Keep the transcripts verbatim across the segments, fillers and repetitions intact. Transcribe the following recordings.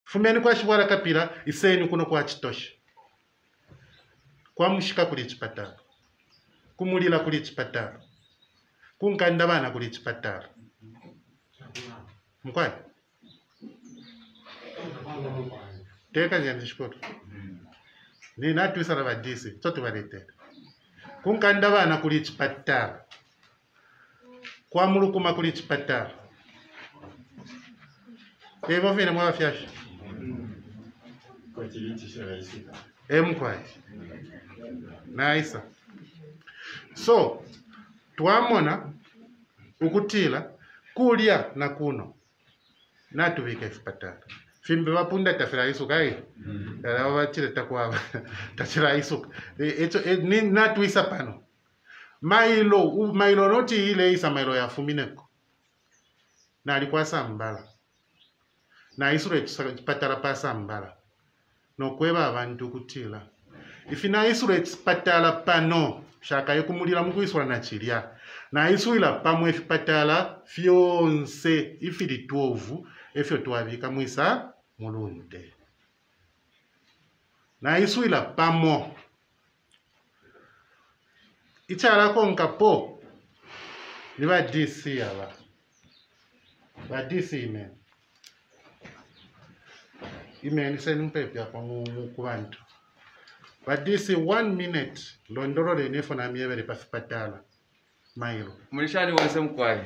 Fumeni kwa shibwara kapira iseni kuno kwa chitosha. Kwa mushika kuli chipatala. Kumulila kuli chipatala. Kunkandabana kuli chipatala. Mkwai? Teka njani shikoto. Ni natu isara vadisi. Sotu valete. Kunkandabana kuli chipatala. Kwa mulukuma kuli chipatala. Evo vina mwa fyasha. E mkwai. Naisa. So, tuamona ukutila kulia na kuno. Natu vika ifipatala. Fimbe wapunda tafira isuka hii. Yala wachile takuwa tafira isuka. Ni natu isa pano. Mailo, mailo noti ile isa mailo ya fumineko. Na alikuwa sambala. Na isure patala pa sambala. No kweba abantu kutila. Ifina isure patala pano. Shaka yokumulila mku isura na chilia. Na isuila pamwe patala fionse ifili tuovu. Efyo tuwavika mwisa mulunde. Na isuila pamo. Ichala konka po. Ni wa D C yawa. Wa D C imen. Imen iseni mpepe hapa mkuwantu. Wa D C one minute. Londoro le nefo na mievere pasipatala. Mailo. Mulishani wanse mkwai.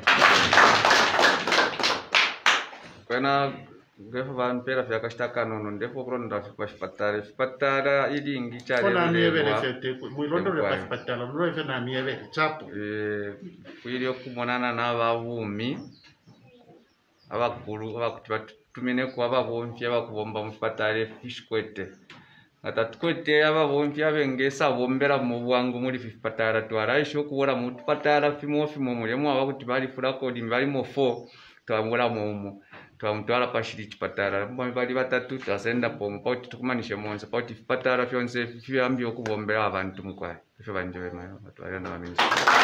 Kwena Ngefu vampera vya kashtaka nono ndefu kronda kwa shpatare shpatara ili ingicha leo na mievele fete muilondo le pasipatala ndo ife na mievele chapo eh kuili okumonana na bavumi abakulu abakutumine kwa bavomfya bakubomba mushpatare fishkwete atatukwete abavomfya bengesa bombera mu bwangu muri fishpatara twaraisho kubora mu patara fimo fimo mulemo abakuti bali fura kodi bali mo four twamura mu twamutwala pashiri chipatara mbo bali batatu tasenda pomo pauti tukumanishe monse pauti patara fyonse fyambi okubombera abantu mukwa ife banjowe mayo batwala na baminzi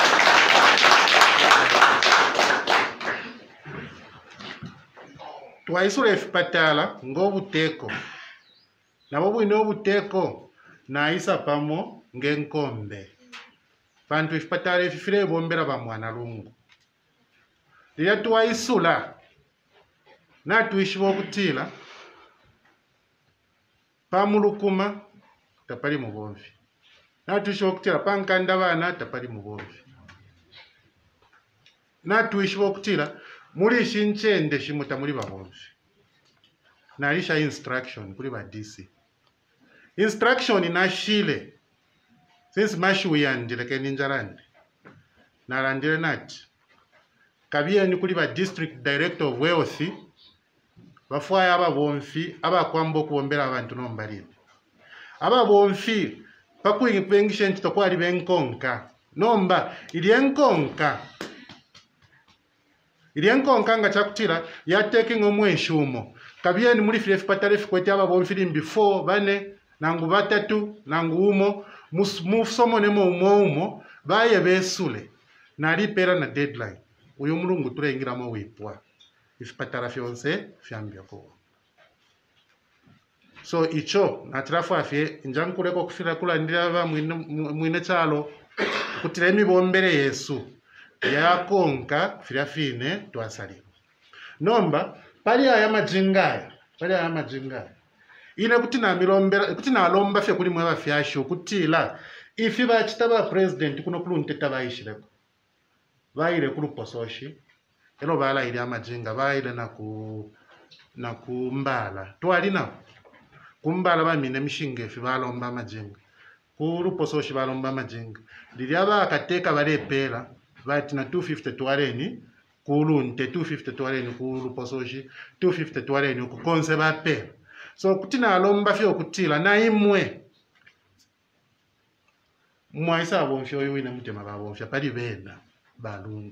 twaisure patala ngobuteko nabo bwino obuteko na isa pamo ngenkombe bantu ifipatala ififire bombera bamwana lungu lya twaisula na tuishibo kutila pamulukuma tapali mubomvi na tuishibo kutila pankanda bana tapali mubomvi na tuishibo kutila muri shinchende shimuta muri babomvi na lisha instruction kuri ba D C instruction na shile since mashu yandile ke ninjarandi na randile nati kabiye ni kuri ba district director of wealth bafwaya ababomfi abakwambo kubombera abantu nombalire ababomfi pakuyipengisha ntito kwali benkonka nomba ili enkonka ili enkonka nga chakutira ya taking omwenshumo kabieni muri filefu patalefu kwete ababomfi limbi four bane nangu batatu nangu umo musomo nemo umo umo baye besule nali pera na deadline uyo mulungu tulengira mo wipwa ifipatara fyonse fyambia ko so icho natirafu afye njankureko kufira kulandira ba mwine chalo kutira emibombere Yesu yakonka fira fine twasaliwa nomba pali aya majingaya pali aya majingaya ine kutina milombera kutina alomba fye kuli mwa fyasho kutila ifi ba chitaba president kuno kulunteta bayishireko bayire kulupososhi elo bala ili amajinga bayile na ku na kumbala twalina kumbala bamine mishinge fi balomba amajinga kulupososhi balomba amajinga lili aba akateka balepera bati na two fifty twaleni kulunte two fifty twaleni kulupososhi two fifty twaleni ku konse bape so kutina alomba fyo kutila na imwe mwaisa bonfyo yoine mutema babonfya pali benda balungu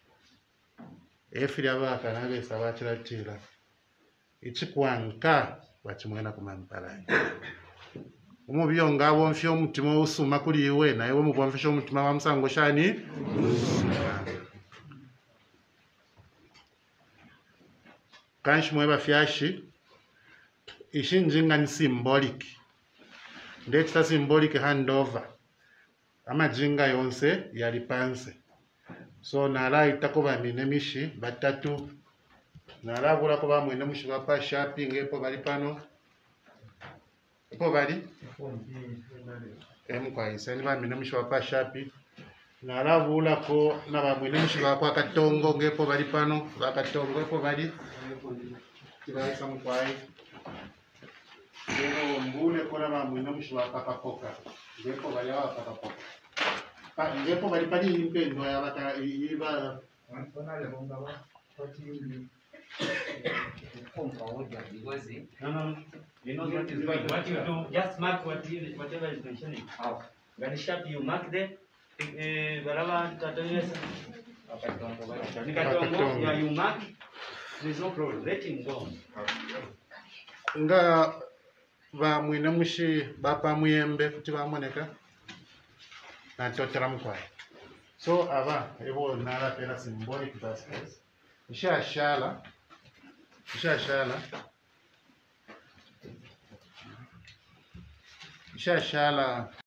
efiri abaka nabesa bachiratira ichikwanka bachimwena kumampalani umubiyo ngabo mfyo omutima usuma kuli iwe naye we mubwamfisha omutima wa musango shani kanshi mweba fyashi ishinjinga ni symbolic ndechita symbolic handover amajinga yonse yali panse so nalaitako bamine mishi batatu nalabulako bamwine mushi bapa shopping epo bali pano epo bali emukwaisani bamine mushi bapa shopping nalabulako nabamwine mushi bapa katongo ngepo bali pano bakatongo epo bali kibaisa mukwai Pero mbune kona bamwine mushi bapa kapoka ngepo bali abakapoka pa ngepo bali pali impendo ya bata iba Antona le bonga ba pati ni Because it- no no you know what is right. What you do, just mark what you, whatever is mentioning. How? Very sharp, you mark there. Eh, baraba tataweza. Nikatongo, yeah, you mark. There's no problem. Let him go. nga bamwine mushi bapa muyembe kuti bamoneka natotera mukwai so aba ebo nalapera symbolic baskets ishashala ishashala ishashala